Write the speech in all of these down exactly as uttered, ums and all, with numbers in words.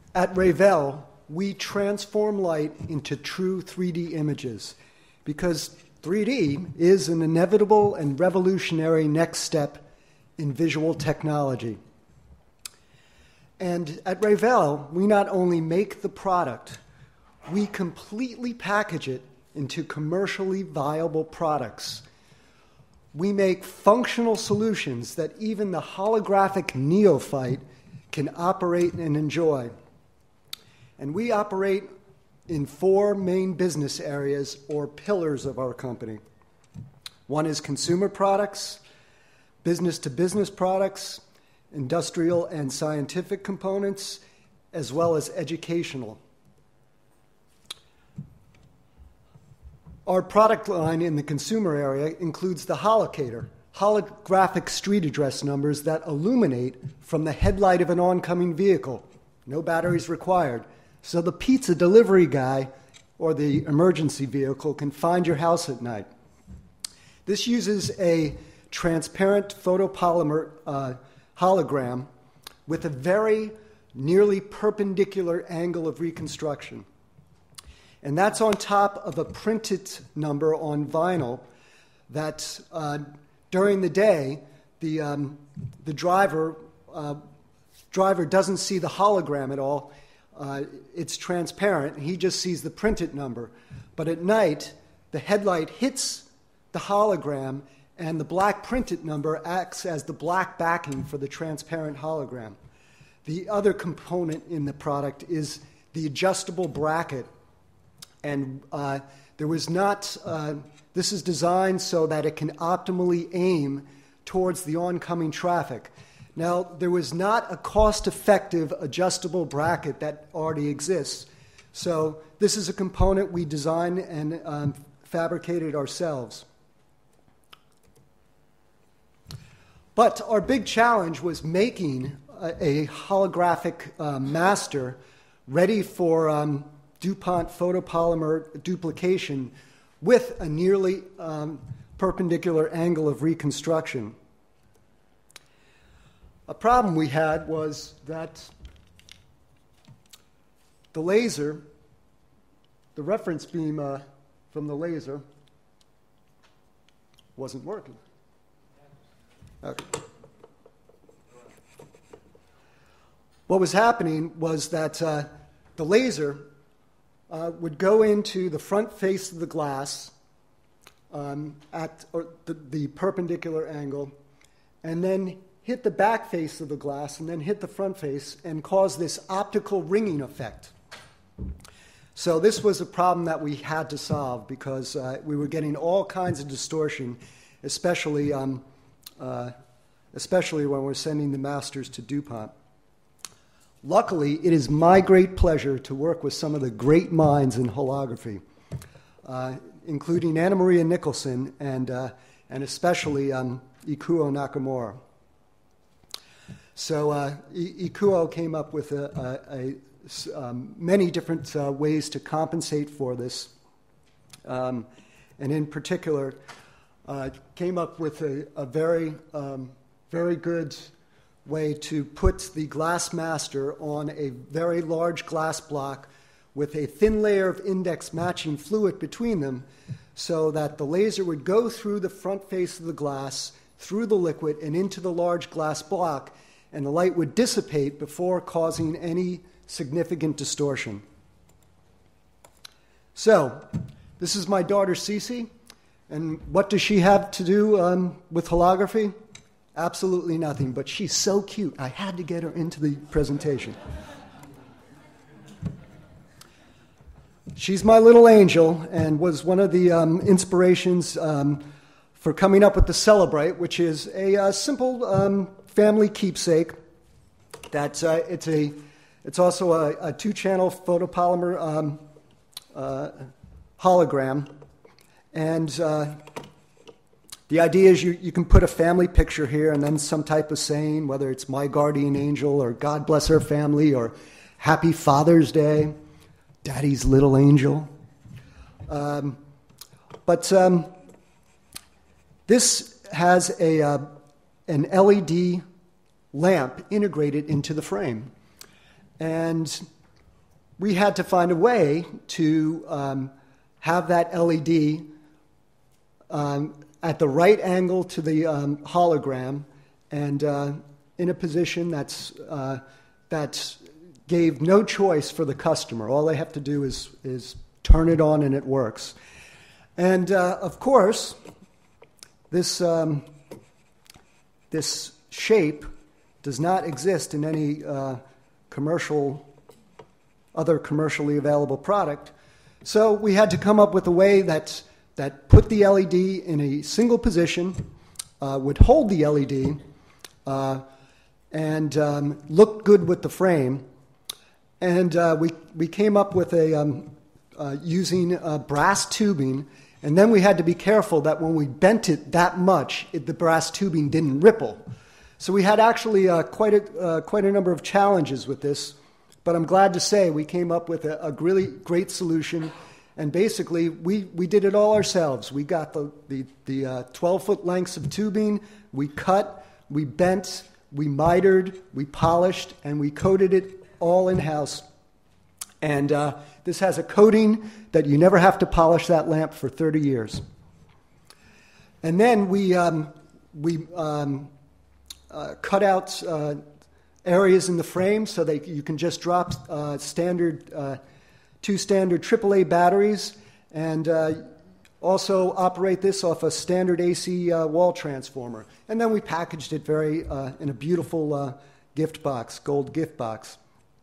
At Revell, we transform light into true three D images because three D is an inevitable and revolutionary next step in visual technology. And at Revell, we not only make the product, we completely package it into commercially viable products. We make functional solutions that even the holographic neophyte can operate and enjoy. And we operate in four main business areas or pillars of our company. One is consumer products, business-to-business products, industrial and scientific components, as well as educational. Our product line in the consumer area includes the holocator, holographic street address numbers that illuminate from the headlight of an oncoming vehicle. No batteries required. So the pizza delivery guy or the emergency vehicle can find your house at night. This uses a transparent photopolymer uh, hologram with a very nearly perpendicular angle of reconstruction. And that's on top of a printed number on vinyl that uh, during the day, the, um, the driver, uh, driver doesn't see the hologram at all. Uh, it's transparent. He just sees the printed number. But at night, the headlight hits the hologram, and the black printed number acts as the black backing for the transparent hologram. The other component in the product is the adjustable bracket. And uh, there was not, uh, this is designed so that it can optimally aim towards the oncoming traffic. Now, there was not a cost-effective adjustable bracket that already exists. So this is a component we designed and um, fabricated ourselves. But our big challenge was making a, a holographic uh, master ready for um, DuPont photopolymer duplication with a nearly um, perpendicular angle of reconstruction. A problem we had was that the laser, the reference beam uh, from the laser, wasn't working. Okay. What was happening was that uh, the laser uh, would go into the front face of the glass um, at or the, the perpendicular angle, and then hit the back face of the glass, and then hit the front face, and cause this optical ringing effect. So this was a problem that we had to solve because uh, we were getting all kinds of distortion, especially um, uh, especially when we're sending the masters to DuPont. Luckily, it is my great pleasure to work with some of the great minds in holography, uh, including Anna Maria Nicholson and uh, and especially um, Ikuo Nakamura. So uh, I- Ikuo came up with a, a, a, um, many different uh, ways to compensate for this, um, and in particular, uh, came up with a, a very, um, very good way to put the glass master on a very large glass block with a thin layer of index matching fluid between them, so that the laser would go through the front face of the glass, through the liquid, and into the large glass block, and the light would dissipate before causing any significant distortion. So, this is my daughter Cece, and what does she have to do um, with holography? Absolutely nothing, but she's so cute, I had to get her into the presentation. She's my little angel and was one of the um, inspirations um, for coming up with the Celebrate, which is a uh, simple um, family keepsake. That uh, it's a, it's also a, a two-channel photopolymer um, uh, hologram, and uh, the idea is you, you can put a family picture here and then some type of saying, whether it's my guardian angel or God bless her family or Happy Father's Day, Daddy's little angel. Um, but um, this has a uh, an L E D lamp integrated into the frame. And we had to find a way to um, have that L E D um, at the right angle to the um, hologram and uh, in a position that's uh, that gave no choice for the customer. All they have to do is is turn it on and it works. And uh, of course, this um, this shape does not exist in any uh, commercial, other commercially available product. So we had to come up with a way that that put the L E D in a single position, uh, would hold the L E D, uh, and um, look good with the frame. And uh, we we came up with a um, uh, using uh, brass tubing. And then we had to be careful that when we bent it that much, it, the brass tubing didn't ripple. So we had actually uh, quite a uh, quite a number of challenges with this, but I'm glad to say we came up with a, a really great solution. And basically, we, we did it all ourselves. We got the the, the uh, twelve-foot lengths of tubing. We cut, we bent, we mitered, we polished, and we coated it all in-house. And uh, this has a coating that you never have to polish that lamp for thirty years. And then we um, we um, uh, cut out uh, areas in the frame so that you can just drop uh, standard uh, two standard triple A batteries, and uh, also operate this off a standard A C uh, wall transformer. And then we packaged it very uh, in a beautiful uh, gift box, gold gift box.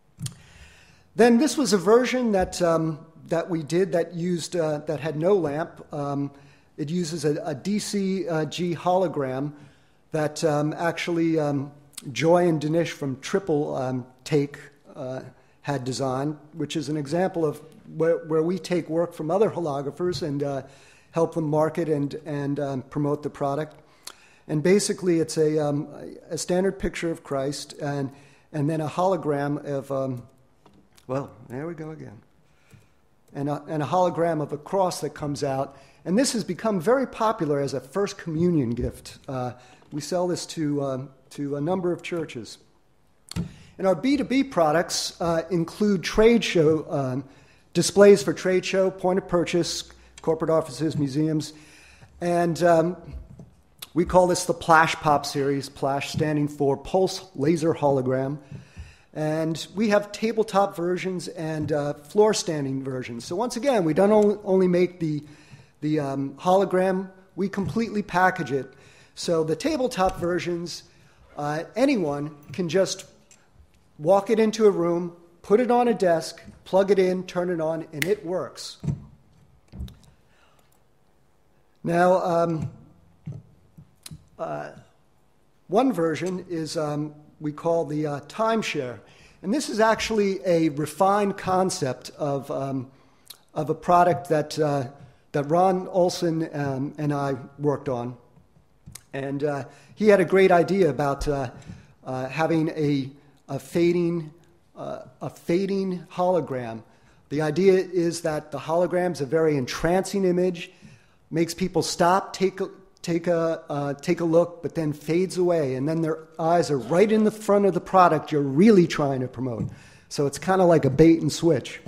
Then this was a version that um, that we did that used uh, that had no lamp. Um, it uses a, a D C uh, G hologram that um, actually um, Joy and Dinesh from Triple um, Take uh, had designed, which is an example of where, where we take work from other holographers and uh, help them market and and um, promote the product. And basically, it's a um, a standard picture of Christ and and then a hologram of. Um, Well, there we go again. And a, and a hologram of a cross that comes out. And this has become very popular as a first communion gift. Uh, we sell this to, um, to a number of churches. And our B two B products uh, include trade show um, displays for trade show, point of purchase, corporate offices, museums. And um, we call this the Plash Pop series, Plash standing for Pulse Laser Hologram. And we have tabletop versions and uh, floor standing versions. So once again, we don't only make the, the um, hologram, we completely package it. So the tabletop versions, uh, anyone can just walk it into a room, put it on a desk, plug it in, turn it on, and it works. Now, um, uh, one version is um, we call the uh, timeshare. And this is actually a refined concept of, um, of a product that, uh, that Ron Olson um, and I worked on. And uh, he had a great idea about uh, uh, having a, a, fading, uh, a fading hologram. The idea is that the hologram's a very entrancing image, makes people stop, take a, Take a, uh, take a look, but then fades away, and then their eyes are right in the front of the product you're really trying to promote. So it's kind of like a bait and switch.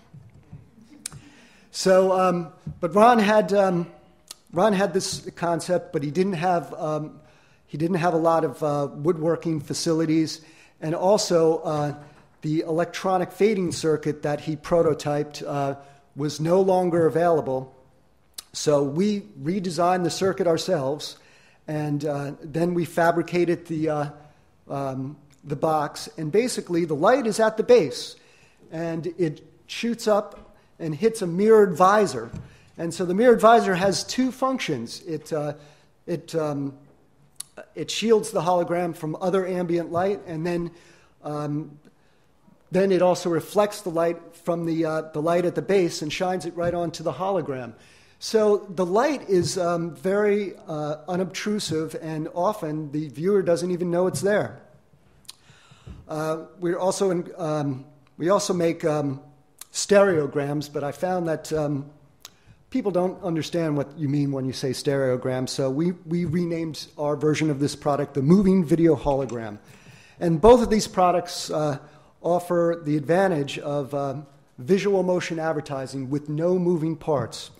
So, um, but Ron had um, Ron had this concept, but he didn't have um, he didn't have a lot of uh, woodworking facilities, and also uh, the electronic fading circuit that he prototyped uh, was no longer available. So we redesigned the circuit ourselves, and uh, then we fabricated the uh, um, the box. And basically, the light is at the base, and it shoots up and hits a mirrored visor. And so the mirrored visor has two functions. It uh, it um, it shields the hologram from other ambient light, and then um, then it also reflects the light from the uh, the light at the base and shines it right onto the hologram. So the light is um, very uh, unobtrusive, and often the viewer doesn't even know it's there. Uh, we're also in, um, we also make um, stereograms, but I found that um, people don't understand what you mean when you say stereogram. So we we renamed our version of this product the Moving Video Hologram, and both of these products uh, offer the advantage of um, visual motion advertising with no moving parts.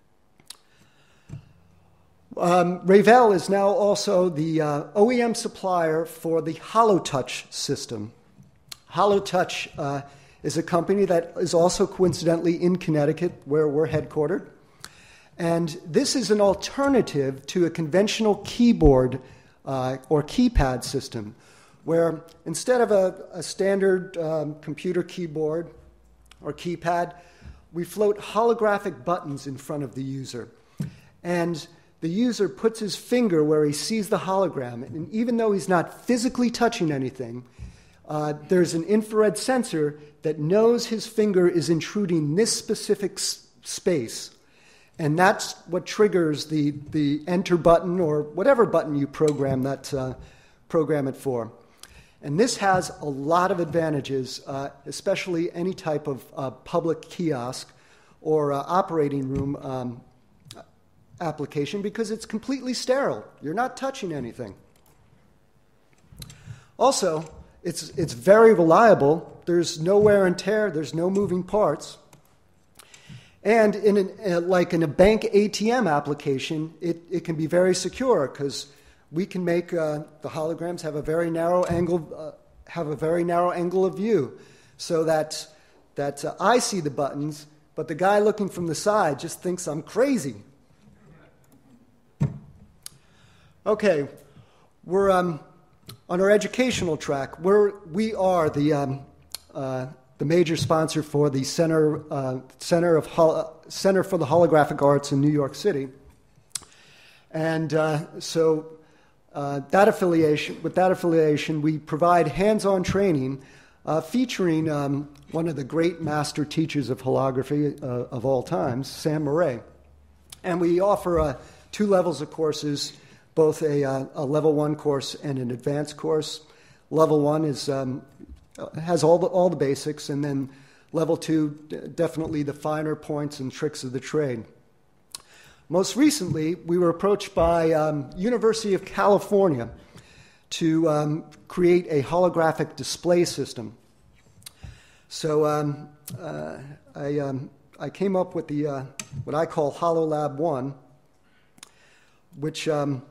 Um, Revell is now also the uh, O E M supplier for the HoloTouch system. HoloTouch uh, is a company that is also coincidentally in Connecticut, where we're headquartered. And this is an alternative to a conventional keyboard uh, or keypad system, where instead of a, a standard um, computer keyboard or keypad, we float holographic buttons in front of the user. And the user puts his finger where he sees the hologram, and even though he's not physically touching anything, uh, there's an infrared sensor that knows his finger is intruding this specific s- space. And that's what triggers the, the enter button or whatever button you program that uh, program it for. And this has a lot of advantages, uh, especially any type of uh, public kiosk or uh, operating room um, application, because it's completely sterile. You're not touching anything. Also, it's, it's very reliable. There's no wear and tear. There's no moving parts. And in an, uh, like in a bank A T M application, it, it can be very secure because we can make uh, the holograms have a very narrow angle, uh, have a very narrow angle of view, so that that uh, I see the buttons, but the guy looking from the side just thinks I'm crazy. Okay, we're um, on our educational track. We're we are the um, uh, the major sponsor for the Center uh, Center of Hol- Center for the Holographic Arts in New York City, and uh, so uh, that affiliation with that affiliation, we provide hands-on training uh, featuring um, one of the great master teachers of holography uh, of all times, Sam Murray, and we offer uh, two levels of courses, both a, uh, a level one course and an advanced course. Level one is um, has all the all the basics, and then level two, definitely the finer points and tricks of the trade. Most recently, we were approached by um, University of California to um, create a holographic display system. So um, uh, I um, I came up with the uh, what I call HoloLab One, which um,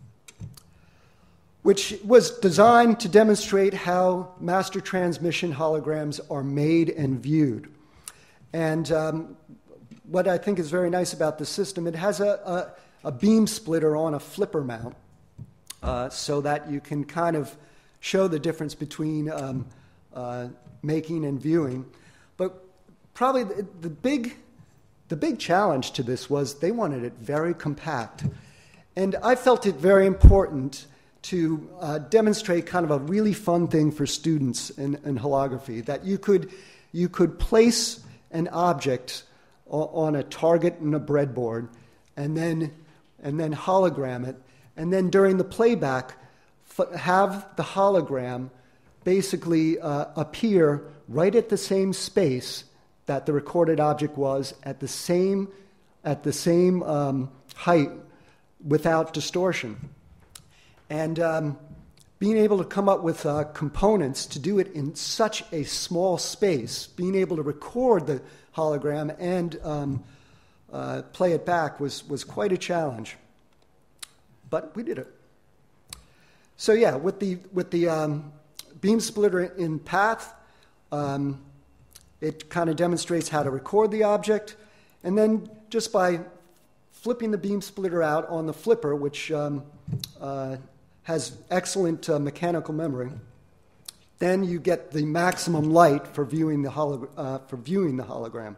which was designed to demonstrate how master transmission holograms are made and viewed. And um, what I think is very nice about the system, it has a, a, a beam splitter on a flipper mount, uh, so that you can kind of show the difference between um, uh, making and viewing. But probably the, the big the big challenge to this was they wanted it very compact. And I felt it very important to uh, demonstrate kind of a really fun thing for students in, in holography, that you could you could place an object o- on a target in a breadboard, and then and then hologram it, and then during the playback, f- have the hologram basically uh, appear right at the same space that the recorded object was, at the same at the same um, height, without distortion. And um, being able to come up with uh, components to do it in such a small space, being able to record the hologram and um, uh, play it back was, was quite a challenge. But we did it. So yeah, with the, with the um, beam splitter in path, um, it kind of demonstrates how to record the object. And then just by flipping the beam splitter out on the flipper, which um, uh, has excellent uh, mechanical memory, then you get the maximum light for viewing the holo- uh, for viewing the hologram.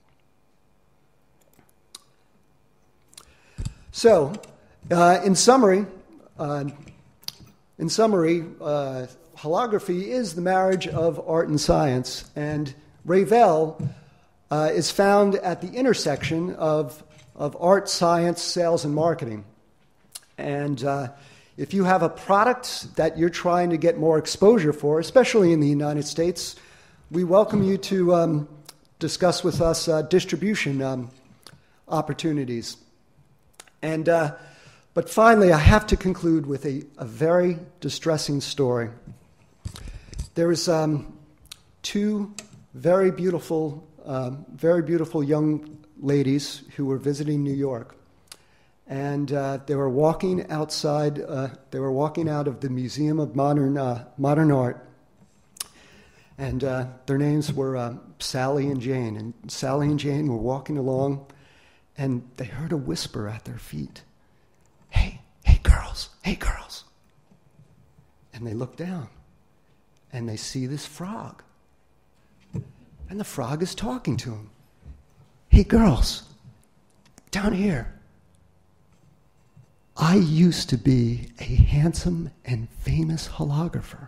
So, uh, in summary, uh, in summary, uh, holography is the marriage of art and science, and Revell uh, is found at the intersection of of art, science, sales, and marketing. And uh, if you have a product that you're trying to get more exposure for, especially in the United States, we welcome you to um, discuss with us uh, distribution um, opportunities. And uh, but finally, I have to conclude with a, a very distressing story. There is um, two very beautiful um, very beautiful young ladies who were visiting New York. And uh, they were walking outside, uh, they were walking out of the Museum of Modern, uh, Modern Art. And uh, their names were uh, Sally and Jane. And Sally and Jane were walking along, and they heard a whisper at their feet. Hey, hey girls, hey girls. And they look down, and they see this frog. And the frog is talking to them. Hey girls, down here. I used to be a handsome and famous holographer.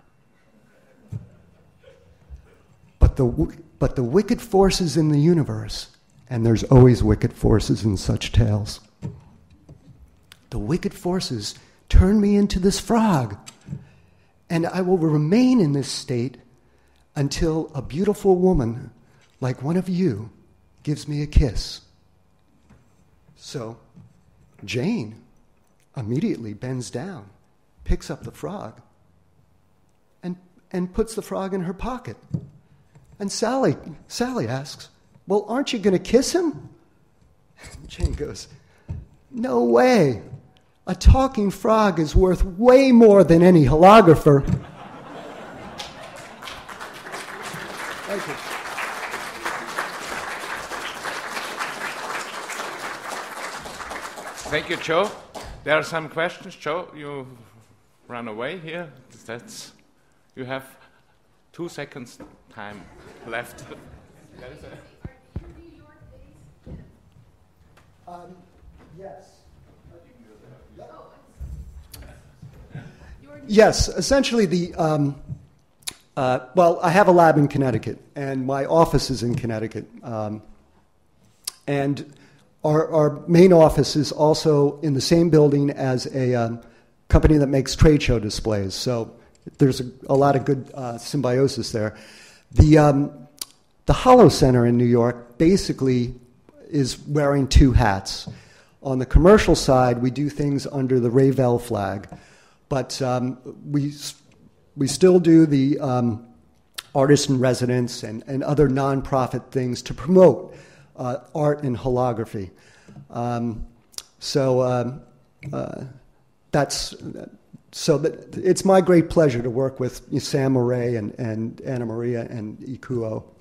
But the, but the wicked forces in the universe, and there's always wicked forces in such tales, the wicked forces turn me into this frog, and I will remain in this state until a beautiful woman like one of you gives me a kiss. So Jane immediately bends down, picks up the frog, and, and puts the frog in her pocket. And Sally, Sally asks, well, aren't you going to kiss him? Jane goes, no way. A talking frog is worth way more than any holographer. Thank you. Thank you, Joe. There are some questions. Joe, you run away here. That's, you have two seconds time left. Um, yes. Yes, essentially the, um, uh, well, I have a lab in Connecticut, and my office is in Connecticut. Um, and our, our main office is also in the same building as a um, company that makes trade show displays. So there's a, a lot of good uh, symbiosis there. The, um, the Holo Center in New York basically is wearing two hats. On the commercial side, we do things under the Rayvel flag, but um, we, we still do the um, artist in residence and, and other nonprofit things to promote uh, art and holography. Um, so um, uh, that's... So that it's my great pleasure to work with Sam Moret and, and Anna Maria and Ikuo.